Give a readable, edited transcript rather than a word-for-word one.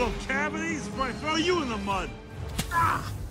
little cavities before I throw you in the mud! Ah!